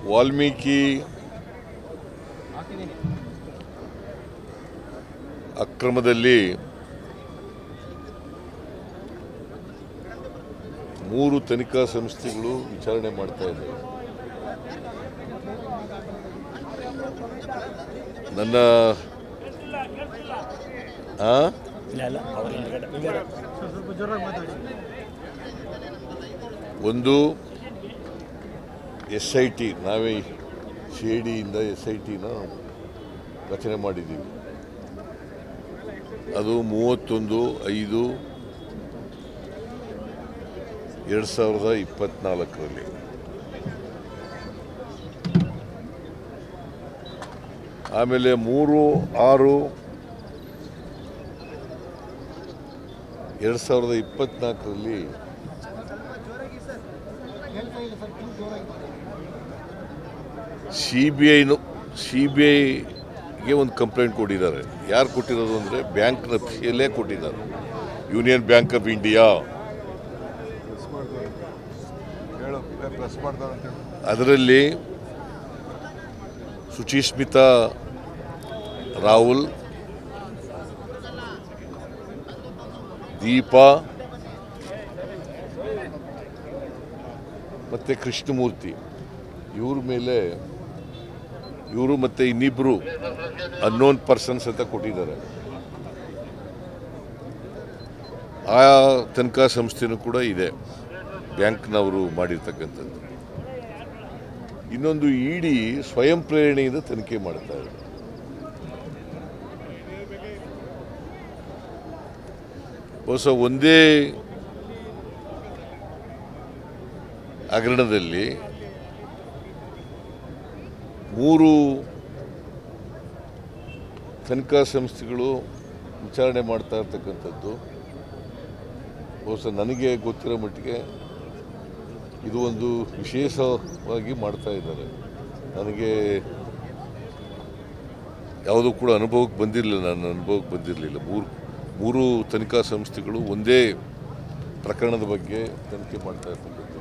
ವಾಲ್ಮೀಕಿ ಅಕ್ರಮದಲ್ಲಿ 3 ತನಿಖಾ ಸಂಸ್ಥೆಗಳು ವಿಚಾರಣೆ ಮಾಡ್ತಾ ಇದ್ದಾರೆ. ನನ್ನ ಒಂದು SIT, ನಾವೇ CIDಯಿಂದ SITನ ರಚನೆ ಮಾಡಿದ್ದೀವಿ. ಅದು 31/5/2024 ಆಮೇಲೆ 3/6/2024 CBIಗೆ ಒಂದು ಕಂಪ್ಲೇಂಟ್ ಕೊಟ್ಟಿದ್ದಾರೆ. ಯಾರು ಕೊಟ್ಟಿರೋದು ಅಂದರೆ ಬ್ಯಾಂಕ್ನ PLA ಕೊಟ್ಟಿದ್ದಾರೆ, ಯೂನಿಯನ್ ಬ್ಯಾಂಕ್ ಆಫ್ ಇಂಡಿಯಾ. ಅದರಲ್ಲಿ ಸುಚಿಸ್ಮಿತಾ ರಾಹುಲ್, ದೀಪಾ ಮತ್ತು ಕೃಷ್ಣಮೂರ್ತಿ ಇವ್ರ ಮೇಲೆ ಇವರು ಮತ್ತು ಇನ್ನಿಬ್ಬರು ಅನ್ನೋನ್ ಪರ್ಸನ್ಸ್ ಅಂತ ಕೊಟ್ಟಿದ್ದಾರೆ. ಆ ತನಿಖಾ ಸಂಸ್ಥೆನೂ ಕೂಡ ಇದೆ, ಬ್ಯಾಂಕ್ನವರು ಮಾಡಿರ್ತಕ್ಕಂಥದ್ದು. ಇನ್ನೊಂದು ED ಸ್ವಯಂ ಪ್ರೇರಣೆಯಿಂದ ತನಿಖೆ ಮಾಡ್ತಾ ಇದೆ. ಹೊಸ ಒಂದೇ ಹಗರಣದಲ್ಲಿ 3 ತನಿಖಾ ಸಂಸ್ಥೆಗಳು ವಿಚಾರಣೆ ಮಾಡ್ತಾ ಇರ್ತಕ್ಕಂಥದ್ದು. ಬಹುಶಃ ನನಗೆ ಗೊತ್ತಿರೋ ಮಟ್ಟಿಗೆ ಇದು ಒಂದು ವಿಶೇಷವಾಗಿ ಮಾಡ್ತಾ ಇದ್ದಾರೆ. ನನಗೆ ಯಾವುದೂ ಕೂಡ ಅನುಭವಕ್ಕೆ ಬಂದಿರಲಿಲ್ಲ, ನನ್ನ ಅನುಭವಕ್ಕೆ ಬಂದಿರಲಿಲ್ಲ. ಮೂರು ತನಿಖಾ ಸಂಸ್ಥೆಗಳು ಒಂದೇ ಪ್ರಕರಣದ ಬಗ್ಗೆ ತನಿಖೆ ಮಾಡ್ತಾ ಇರ್ತಕ್ಕಂಥದ್ದು.